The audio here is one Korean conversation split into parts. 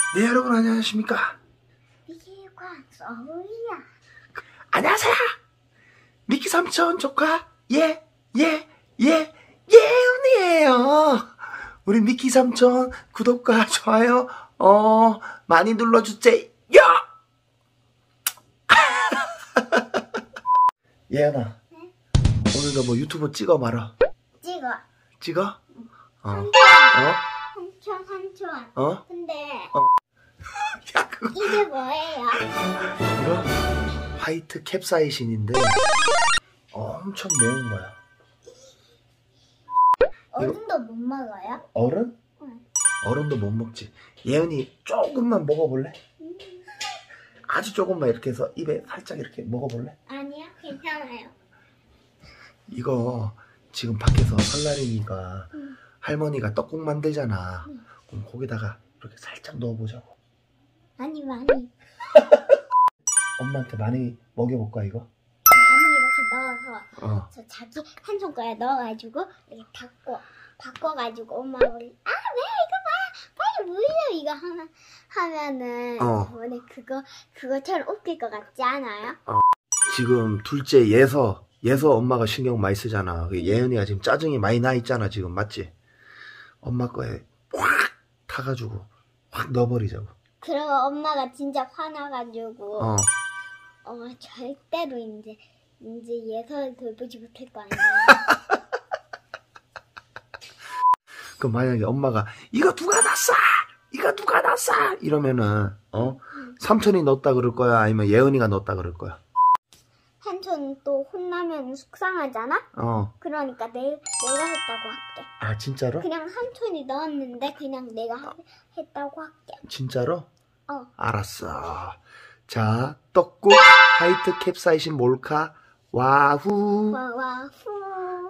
네, 여러분 안녕하십니까? 미키광 서울이야. 안녕하세요. 미키 삼촌 조카 예은이에요. 우리 미키 삼촌 구독과 좋아요 많이 눌러주세요. 예은아, 네? 오늘도 뭐 유튜브 찍어 말아. 찍어? 삼촌. 어? 근데 야, 그거 이게 뭐예요? 이거 화이트 캡사이신인데 엄청 매운 거야. 어른도 못 먹어요? 어른? 응. 어른도 못 먹지. 예은이 조금만 먹어볼래? 아주 조금만 이렇게 해서 입에 살짝 이렇게 먹어볼래? 아니요, 괜찮아요. 이거 지금 밖에서 설날이니까 응. 할머니가 떡국 만들잖아. 응. 그럼 거기다가 이렇게 살짝 넣어보자고. 많이 엄마한테 많이 먹여볼까 이거? 이렇게 넣어서 저 자기 한 손가락에 넣어가지고 이렇게 바꿔가지고 엄마가 왜 이거 봐 빨리 물려 이거 하면은 저번에 그거처럼 웃길 것 같지 않아요? 지금 둘째 예서 엄마가 신경 많이 쓰잖아. 예은이가 지금 짜증이 많이 나 있잖아 지금, 맞지? 엄마 거에 확 타가지고 확 넣어버리자고. 그러고 엄마가 진짜 화나가지고 절대로 이제 예서를 돌보지 못할 거 아니에요. 그럼 만약에 엄마가 이거 누가 났어? 이러면은 삼촌이 넣었다 그럴 거야? 아니면 예은이가 넣었다 그럴 거야? 삼촌 또 혼나면 속상하잖아? 그러니까 내가 했다고 할게. 아, 진짜로? 그냥 삼촌이 넣었는데 그냥 내가 했다고 할게. 진짜로? 알았어. 자, 떡국 화이트 캡사이신 몰카 와후. 와후.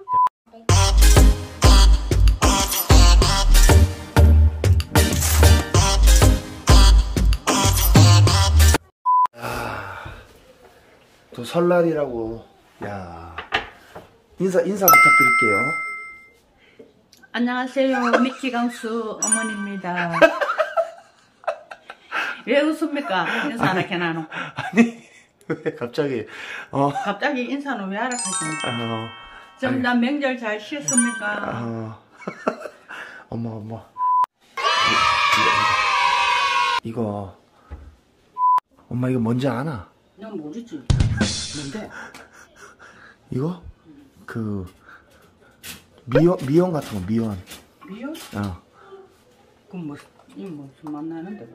또 설날이라고. 야, 인사 부탁드릴게요. 안녕하세요. 미키 강수 어머니입니다. 왜 웃습니까? 인사 안 하게 나놓고. 아니, 왜 갑자기 갑자기 인사는 왜 하락하십니까? 좀 나 명절 잘 쉬었습니까? 엄마. 이거 엄마 이거 뭔지 아나? 난 모르지. 뭔데? 이거 그 미원 같은 거, 미원. 미역? 그럼 무슨 맛 나는데?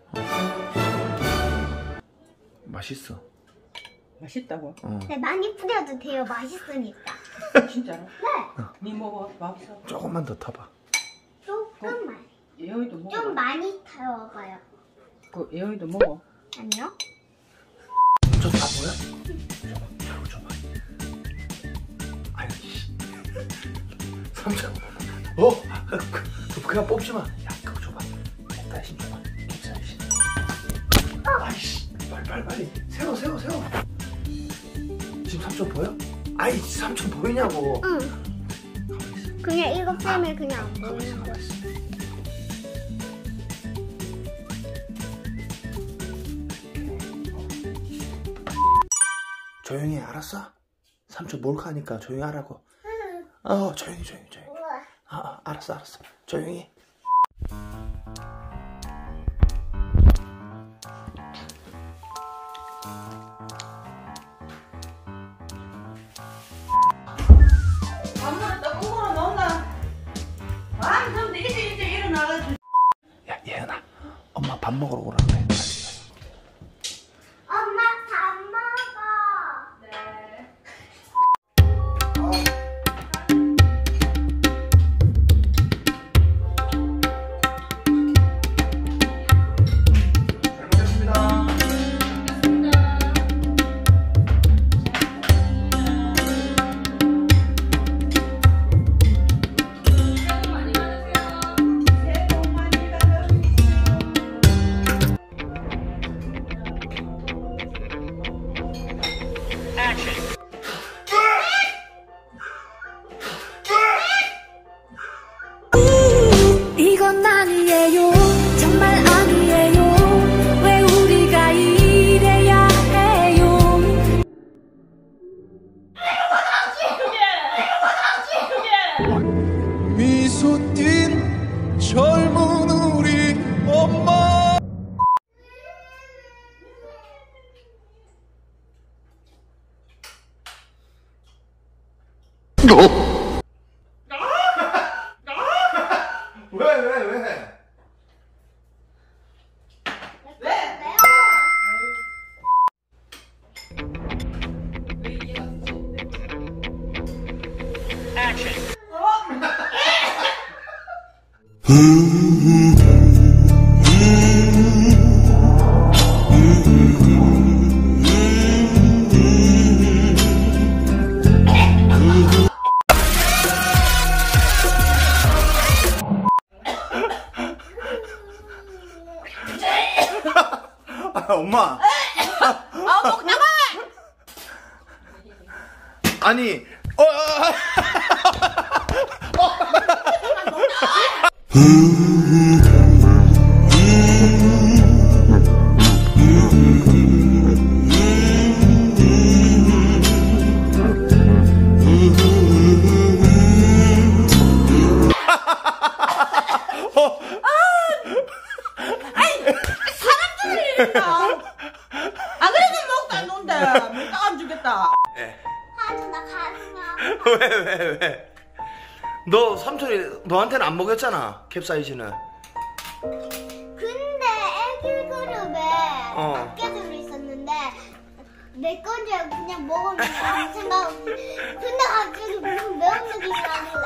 맛있어. 맛있다고? 네, 많이 뿌려도 돼요. 맛있으니까. 진짜로? 네. 니 먹어. 밥사. 조금만 더 타봐. 조금만. 예원이도 먹어. 좀 많이 타워봐요. 그 예원이도 먹어. 아니요? 저 다 보여? 줘봐. 아유, 씨. 삼촌. 그냥 뽑지 마. 야, 그거 줘봐. 캡사이신 줘봐. 캡사이신. 아이씨. 빨리. 세워. 지금 삼촌 보여? 아이, 삼촌 보이냐고. 응. 가만히 있어. 그냥 이거 빼면 그냥 안 보이는 거. 조용히 해, 알았어? 삼촌 몰카하니까 조용히 하라고. 조용히. 알았어. 조용히 해. 아무나 떡국으로 넣나? 좀 일찍 일어나가지고. 야, 예은아, 엄마 밥 먹으러 오라 그래. 엄마 밥 먹어. 네. 미소 띈 젊은 우리 엄마. 엄마. 먹다가. 아니. 안 그래도 먹도 안 논대. 먹다가 안 주겠다. 하도 나 가슴아. 왜? 너 삼촌이 너한테는 안 먹였잖아, 캡사이신은. 근데 애기 그룹에 밖에 들어있었는데 내 건 줄 알고 그냥 먹으면 아무 생각 없이. 근데 갑자기 무슨 매운 느낌이 나길래.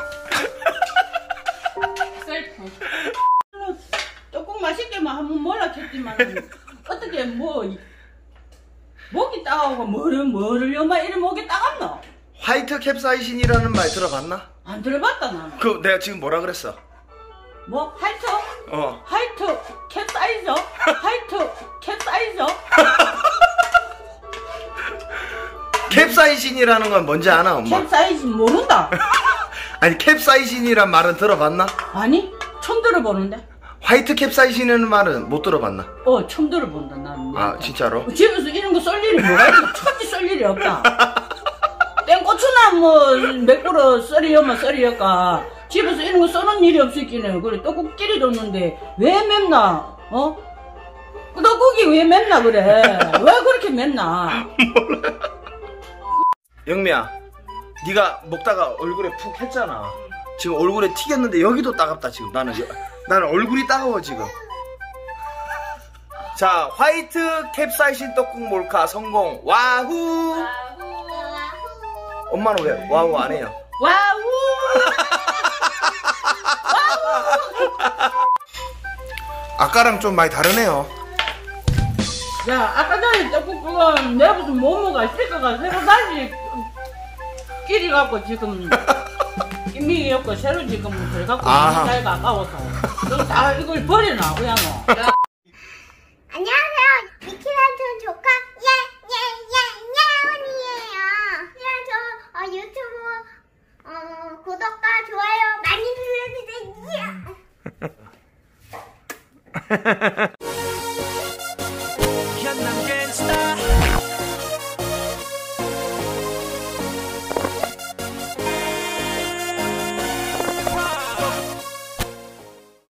조금 맛있게만 한번 몰락했지만 어떻게 목이 따가고 뭐를 요마 이래 목이 따갑노? 화이트 캡사이신이라는 말 들어봤나? 안 들어봤다 나는. 그 내가 지금 뭐라 그랬어? 뭐 화이트? 어. 화이트 캡사이저? 화이트 캡사이저? 캡사이신이라는 건 뭔지 아나, 엄마? 캡사이신 모른다. 아니, 캡사이신이란 말은 들어봤나? 아니 처음 들어보는데. 화이트 캡사이신이라는 말은 못 들어봤나? 처음 들어본다 나는. 아, 진짜로? 집에서 이런 거 썰 일이 뭐가 있어? 천지 썰 일이 없다. 땡고추나 뭐 몇 그릇 썰이여만 썰이여까 집에서 이런 거 써는 일이 없었기는. 그래 떡국끼리 줬는데 왜 맵나? 떡국이 왜 맵나 그래? 왜 그렇게 맵나? 영미야, 네가 먹다가 얼굴에 푹 했잖아. 지금 얼굴에 튀겼는데 여기도 따갑다. 지금 나는 얼굴이 따가워 지금. 자, 화이트 캡사이신 떡국 몰카 성공. 와후. 엄마는 왜 와우 안 해요? 와우. 아까랑 좀 많이 다르네요. 야, 아까 전에 떡국 그건 내가 무슨 모모가 스티커가 새로 다시 끼리 갖고 지금 이미 였고 새로 지금 그래 갖고 나이가 아까워서 다 이걸 버리나 그냥 안녕하세요. 미키란촌 조카 예예예예언니예요. 유튜브 구독과 좋아요 많이 눌러주세요.